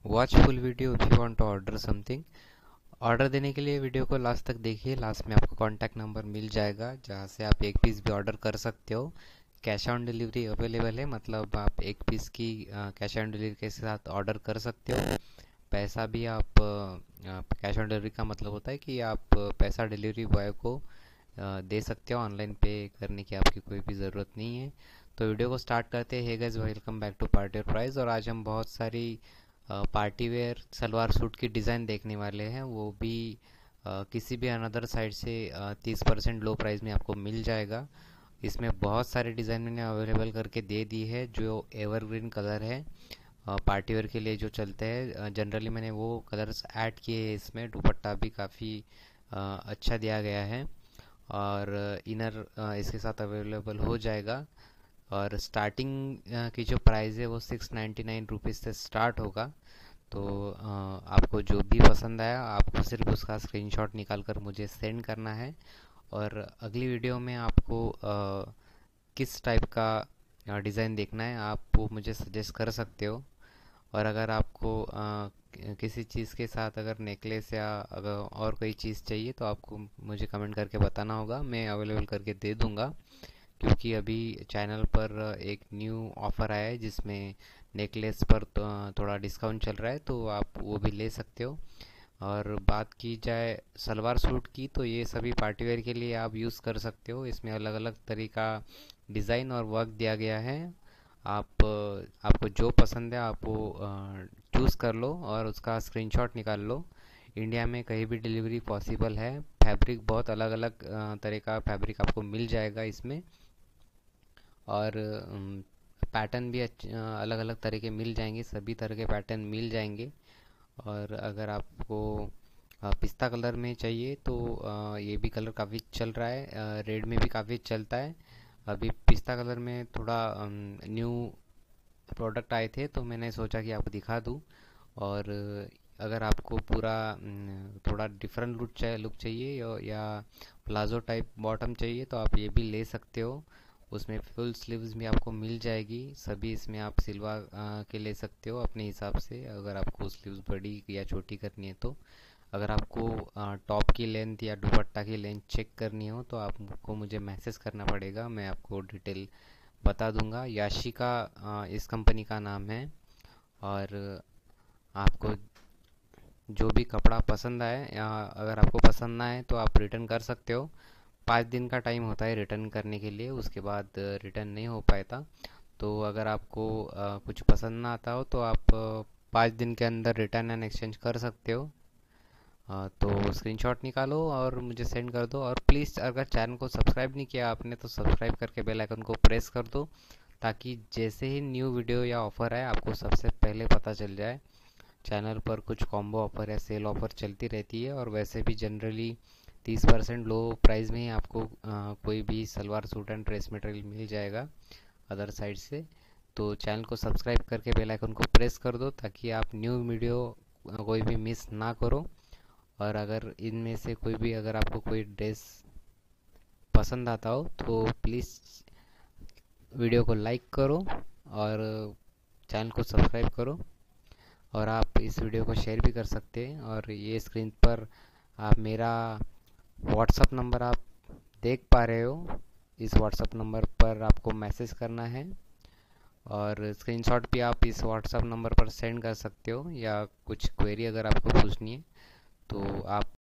Watch full video if you want to order something. Order देने के लिए video को लास्ट तक देखिए। लास्ट में आपको कॉन्टैक्ट नंबर मिल जाएगा जहाँ से आप एक पीस भी ऑर्डर कर सकते हो। कैश ऑन डिलीवरी अवेलेबल है, मतलब आप एक पीस की कैश ऑन डिलीवरी के साथ ऑर्डर कर सकते हो। पैसा भी आप कैश ऑन डिलीवरी का मतलब होता है कि आप पैसा डिलीवरी बॉय को दे सकते हो। ऑनलाइन पे करने की आपकी कोई भी ज़रूरत नहीं है। तो वीडियो को स्टार्ट करते हैं। Guys, welcome back to party और प्राइस। और आज हम बहुत सारी पार्टी वेयर सलवार सूट की डिज़ाइन देखने वाले हैं, वो भी किसी भी अनदर साइड से 30% लो प्राइस में आपको मिल जाएगा। इसमें बहुत सारे डिज़ाइन मैंने अवेलेबल करके दे दी है जो एवरग्रीन कलर है, पार्टी वेयर के लिए जो चलते हैं। जनरली मैंने वो कलर्स ऐड किए हैं इसमें। दुपट्टा भी काफ़ी अच्छा दिया गया है और इनर इसके साथ अवेलेबल हो जाएगा। और स्टार्टिंग की जो प्राइस है वो 699 रुपीज़ से स्टार्ट होगा। तो आपको जो भी पसंद आया आपको सिर्फ उसका स्क्रीनशॉट निकाल कर मुझे सेंड करना है। और अगली वीडियो में आपको किस टाइप का डिज़ाइन देखना है आप वो मुझे सजेस्ट कर सकते हो। और अगर आपको किसी चीज़ के साथ अगर नेकलेस या अगर और कोई चीज़ चाहिए तो आपको मुझे कमेंट करके बताना होगा, मैं अवेलेबल करके दे दूँगा। क्योंकि अभी चैनल पर एक न्यू ऑफ़र आया है जिसमें नेकलेस पर तो थोड़ा डिस्काउंट चल रहा है, तो आप वो भी ले सकते हो। और बात की जाए सलवार सूट की, तो ये सभी पार्टीवेयर के लिए आप यूज़ कर सकते हो। इसमें अलग अलग तरीका डिज़ाइन और वर्क दिया गया है। आपको जो पसंद है आप वो चूज़ कर लो और उसका स्क्रीनशॉट निकाल लो। इंडिया में कहीं भी डिलीवरी पॉसिबल है। फैब्रिक बहुत अलग अलग तरह का फैब्रिक आपको मिल जाएगा इसमें। और पैटर्न भी अलग अलग तरह के मिल जाएंगे, सभी तरह के पैटर्न मिल जाएंगे। और अगर आपको पिस्ता कलर में चाहिए तो ये भी कलर काफ़ी चल रहा है, रेड में भी काफ़ी चलता है। अभी पिस्ता कलर में थोड़ा न्यू प्रोडक्ट आए थे तो मैंने सोचा कि आपको दिखा दूँ। और अगर आपको पूरा थोड़ा डिफरेंट लुक चाहिए या प्लाजो टाइप बॉटम चाहिए तो आप ये भी ले सकते हो। उसमें फुल स्लीव्स भी आपको मिल जाएगी। सभी इसमें आप सिलवा के ले सकते हो अपने हिसाब से, अगर आपको स्लीव्स बड़ी या छोटी करनी है तो। अगर आपको टॉप की लेंथ या दुपट्टा की लेंथ चेक करनी हो तो आपको मुझे मैसेज करना पड़ेगा, मैं आपको डिटेल बता दूंगा। याशिका इस कंपनी का नाम है। और आपको जो भी कपड़ा पसंद आए या अगर आपको पसंद ना आए तो आप रिटर्न कर सकते हो। 5 दिन का टाइम होता है रिटर्न करने के लिए, उसके बाद रिटर्न नहीं हो पाता। तो अगर आपको कुछ पसंद ना आता हो तो आप 5 दिन के अंदर रिटर्न एंड एक्सचेंज कर सकते हो। तो स्क्रीनशॉट निकालो और मुझे सेंड कर दो। और प्लीज़ अगर चैनल को सब्सक्राइब नहीं किया आपने तो सब्सक्राइब करके बेल आइकन को प्रेस कर दो, ताकि जैसे ही न्यू वीडियो या ऑफ़र आए आपको सबसे पहले पता चल जाए। चैनल पर कुछ कॉम्बो ऑफ़र या सेल ऑफ़र चलती रहती है और वैसे भी जनरली 30% लो प्राइस में ही आपको कोई भी salwar suit and dress material मिल जाएगा अदर साइड से। तो चैनल को सब्सक्राइब करके बेल आइकन को प्रेस कर दो ताकि आप न्यू वीडियो कोई भी मिस ना करो। और अगर इनमें से कोई भी अगर आपको कोई ड्रेस पसंद आता हो तो प्लीज़ वीडियो को लाइक करो और चैनल को सब्सक्राइब करो। और आप इस वीडियो को शेयर भी कर सकते हैं। और ये स्क्रीन पर आप मेरा व्हाट्सअप नंबर आप देख पा रहे हो। इस व्हाट्सअप नंबर पर आपको मैसेज करना है और स्क्रीनशॉट भी आप इस व्हाट्सअप नंबर पर सेंड कर सकते हो, या कुछ क्वेरी अगर आपको पूछनी है तो आप